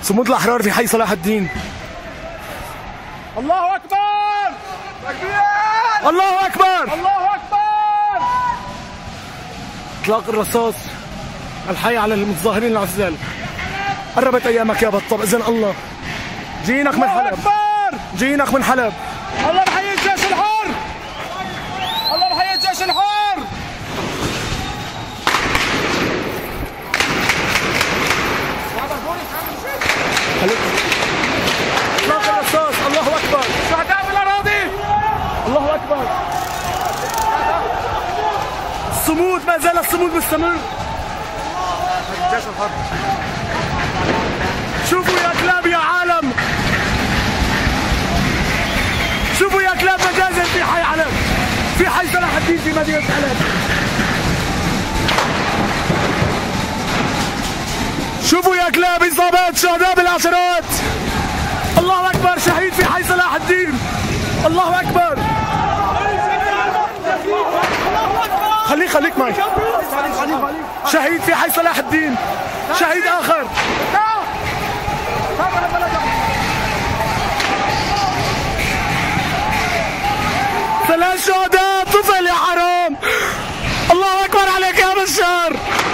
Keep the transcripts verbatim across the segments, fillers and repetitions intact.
صمود الأحرار في حي صلاح الدين. الله أكبر! تكبير! الله أكبر! الله أكبر! إطلاق الرصاص الحي على المتظاهرين العزال. قربت أيامك يا بطة بإذن الله. جينك من حلب. أكبر! جينك من حلب. الله بحيي الجيش الحر! الله بحيي الجيش الحر! إطلاق الرصاص. الله أكبر. شهداء بالأراضي! الله أكبر. الصمود، ما زال الصمود مستمر. الجيش الحر. شوفوا يا كلاب يا عالم، شوفوا يا كلاب مجازر في حي علب، في حي صلاح الدين في مدينة حلب. شوفوا يا كلاب إصابات شهداء بالعشرات. الله أكبر. شهيد في حي صلاح الدين. الله أكبر. خليك خليك معي. شهيد في حي صلاح الدين. شهيد آخر. ثلاث شهداء. طفل يا حرام. الله أكبر عليك يا بشار.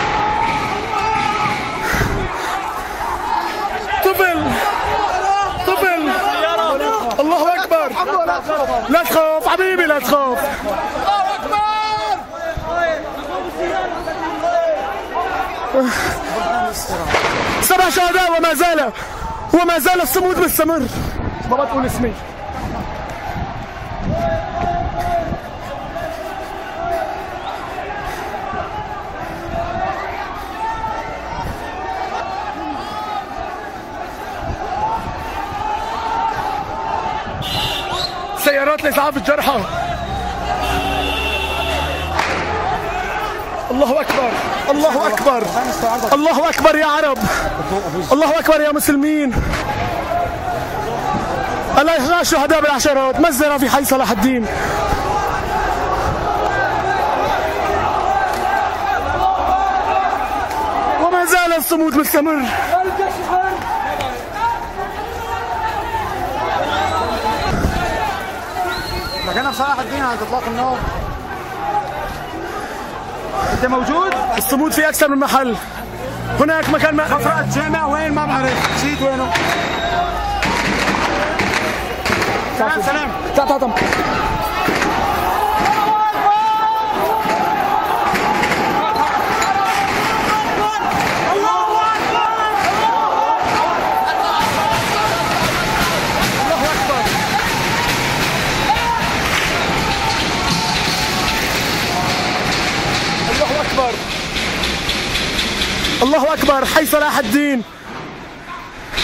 طفل طفل. الله أكبر. لا تخاف حبيبي، لا تخاف. الله أكبر! سبع شهداء وما زال وما زال الصمود مستمر. ما بتقول اسمي. سيارات لإسعاف الجرحى. الله أكبر. الله أكبر. الله أكبر يا عرب. الله أكبر يا مسلمين. الله الشهداء بالعشرات. مزرعة في حي صلاح الدين. وما زال الصمود مستمر. مكاننا في صلاح الدين عند اطلاق النار. انت موجود؟ الصمود في اكثر من محل. هناك مكان ما خفرقة جامع وين ما بعرف، نسيت وينه. سلام سلام. تعال تعال تعال. الله أكبر. حي صلاح الدين.